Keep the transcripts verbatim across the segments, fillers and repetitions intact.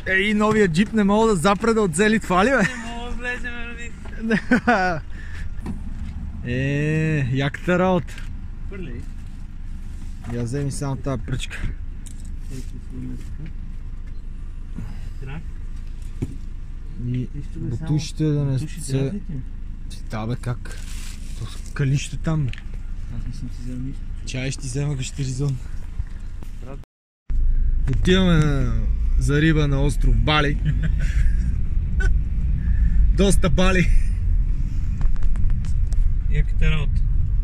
Ей, новия джип не мога да запреда от цели това ли, бе? Не мога да влезем, Ради. Е, яката работа. Хвърляй. Я вземи само тази пръчка. И бутушите да не се... Да, бе, как? Калищо там, бе. Аз не съм си взел нищо. Чай ще ти взема кащеризон. Отиваме на... за риба на остров Бали. Доста Бали. Яката работа.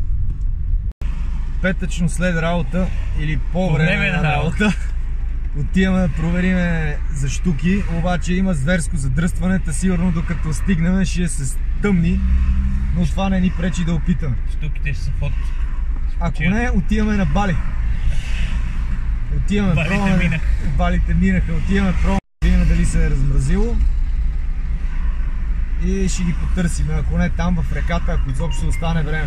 Петъчно след работа или по време на работа отиваме да провериме за щуки, обаче има зверско задръстване, сигурно докато стигнем ще се стъмни, но това не ни пречи да опитаме. Штуките ще са фото. Ако не, отиваме на Бали. Отиваме, Балите пробваме, минаха. Балите минаха, отиваме, пробваме да видим дали се е размразило и ще ги потърсим, ако не там в реката, ако изобщо остане време.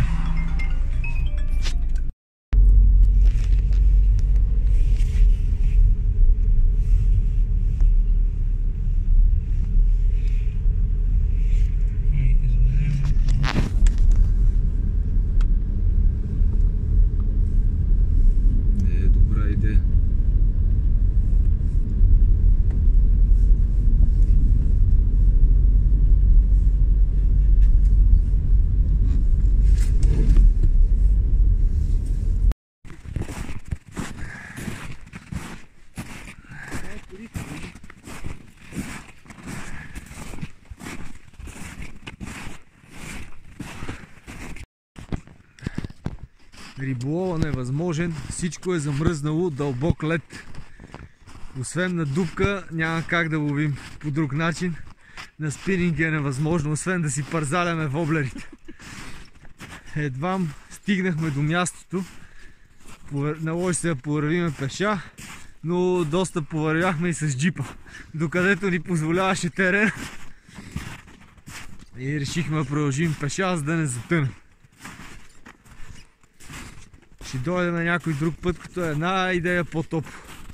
Риболова невъзможен, всичко е замръзнало, дълбок лед. Освен на дупка няма как да ловим по друг начин. На спининг е невъзможно, освен да си парзаляме воблерите. Едва стигнахме до мястото, наложи се да повървиме пеша, но доста повървяхме и с джипа, докъдето ни позволяваше терен. И решихме да продължим пеша, за да не затънем. Ще дойдем на някой друг път, като е една идея по-топло.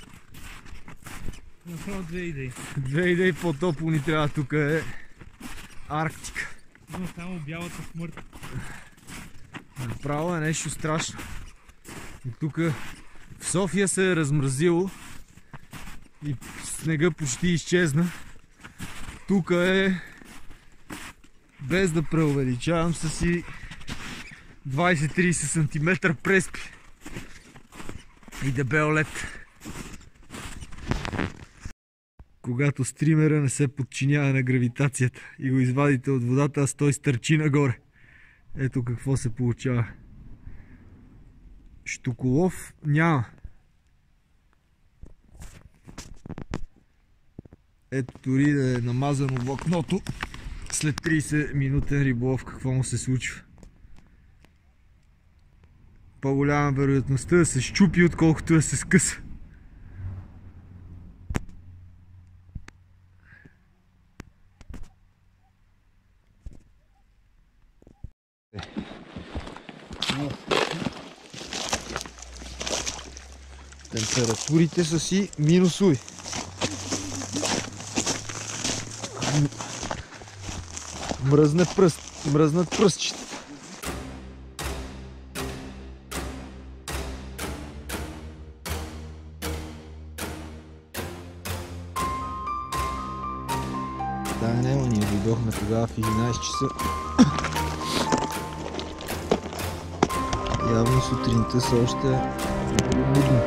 Направо две идеи. Две идеи по-топло ни трябва, тук е Арктика. Но само бялата смърт. Направо е нещо страшно. И тук в София се е размразило и снега почти изчезна. Тук е, без да преувеличавам, са си двайсет-трийсет сантиметра преспи и дебел лед. Когато стримера не се подчинява на гравитацията и го извадите от водата, а той стърчи нагоре. Ето какво се получава. Щуколов няма. Ето дори да е намазано влакното, след трийсет минутен риболов какво му се случва. По-голяма вероятността да се щупи, отколкото да се скъса. Температурите са си минусови. Мръзне пръст, мръзнат пръстчета. Да, няма, ние дойдохме тогава в единайсет часа. Явно сутринта са още будни.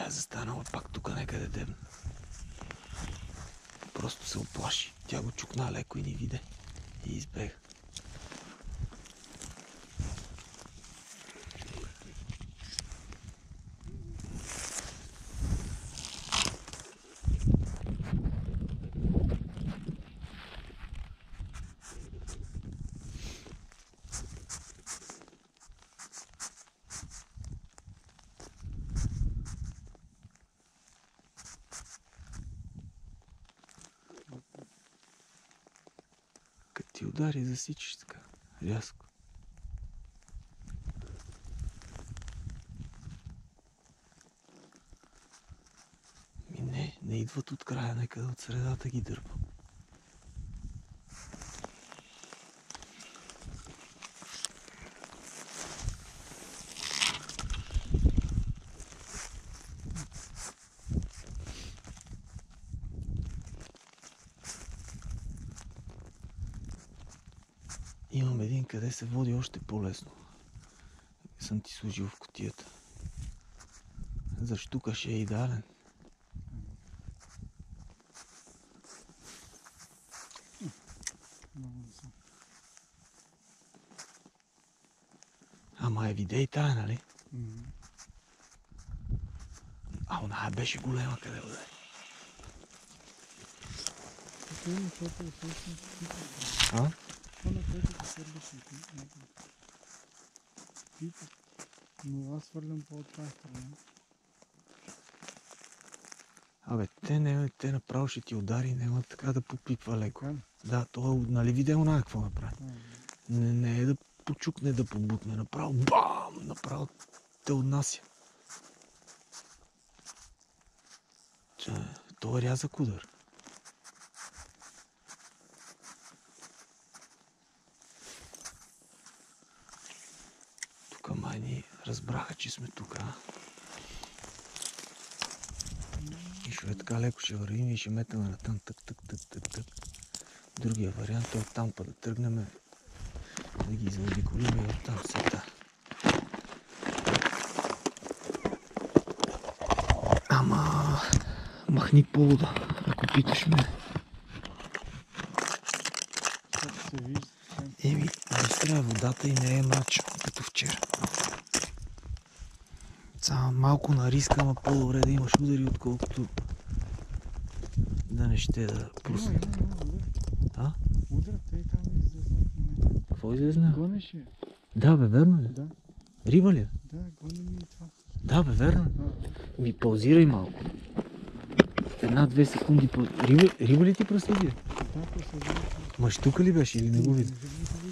Тя е застанала пак тук некъде дебна. Просто се оплаши. Тя го чукна леко и ни виде. И избега. Като ти удари, засичаш така, рязко. Ми не, не идват от края, некъде от средата ги дърпа. Имам един, къде се води още по-лесно. Съм ти служил в кутията. За щука ще е идеален. Ама е видей тая, нали? А она беше голема, къде удари. А? Но аз свърлям по от тази страна. Абе, те, не, те направо ще ти удари, няма така да попипва леко. Да, това, нали видео на какво направи? Не, не е да почукне, да побутне, направо бам, направо те отнася. Че, това е рязък удар. Тук май ни разбраха, че сме тук, а? И ще е така леко, ще вървим и ще метаме на там, тък, тък, тък, тък, тък. Другия вариант е оттам па да тръгнем, да ги заобиколим и оттам сета. Ама, махни повода, ако питаш ме. Как се вижда? Еми, бистра е водата и не е мрачно, като вчера. Само малко на риска, ама по-добре да имаш удари, отколкото да не ще да пусне. А? Удрата и там излезна в момента. Какво излезна? Гонеше. Да, бе, верно ли? Да. Риба ли е? Да, гони ми и това. Да, бе, верно. А, Ми паузирай малко. Една-две секунди по... Риба, риба ли ти проследи? да, проследя. Ма щука ли беше или не го видя?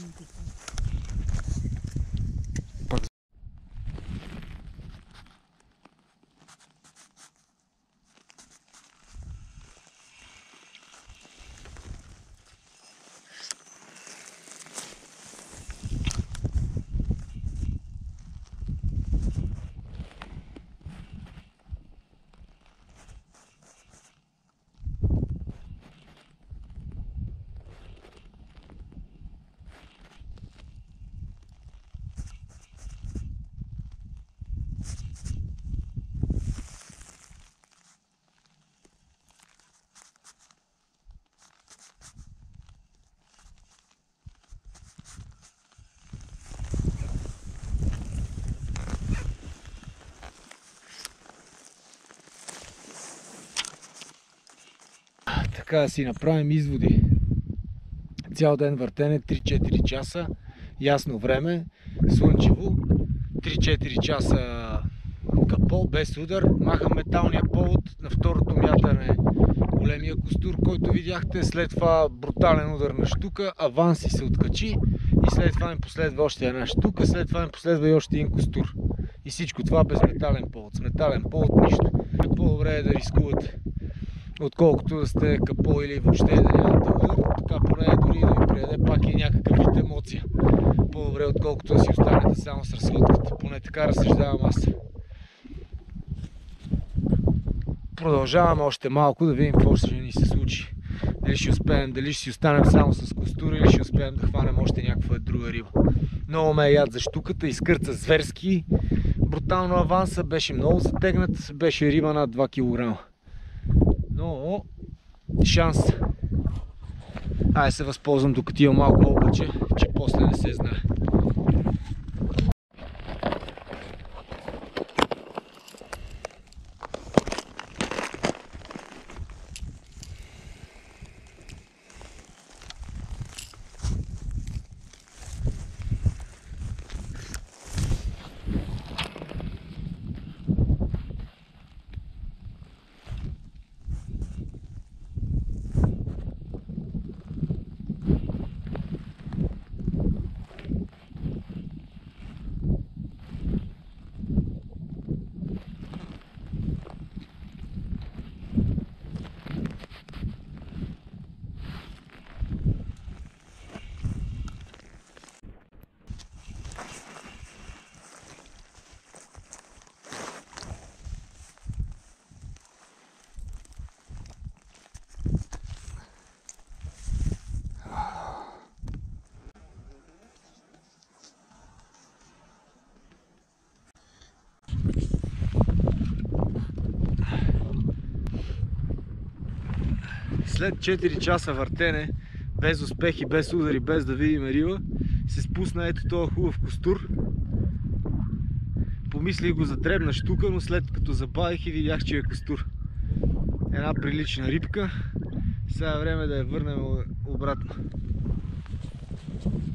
Така да си направим изводи. Цял ден въртене, три-четири часа, ясно време, слънчево, три-четири часа капо, без удар. Махам металния повод, на второто мятане големия костур, който видяхте, след това брутален удар на щука, аванси се откачи и след това ми последва още една щука, след това ми последва и още един костур. И всичко това без метален повод. С метален повод нищо. По-добре е да рискувате, отколкото да сте капо или въобще да нямате удар. Така поне дори да ви приеде пак и някакъв вид емоция. По-добре отколкото да си останете само с разходката. Поне така разсъждавам аз. Продължаваме още малко да видим какво ще ни се случи. Дали ще успеем, дали ще си останем само с костура или ще успеем да хванем още някаква друга риба. Много ме е яд за щуката, изкърца зверски, брутално аванса, беше много затегнат, беше риба над два килограма. Но шанс. Ай се възползвам докато има малко облаче, че после не се знае. След четири часа въртене, без успех и без удари, без да видим риба, се спусна ето този хубав костур. Помислих го за дребна щука, но след като забавих и видях, че е костур. Една прилична рибка. Сега е време да я върнем обратно.